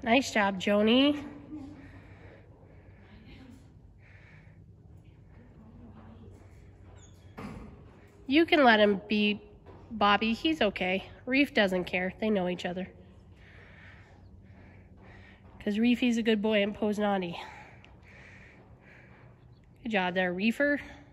Nice job, Joni. You can let him be Bobby. He's okay. Reef doesn't care. They know each other. Because Reefy's a good boy and Poe's naughty. Good job there, Reefer.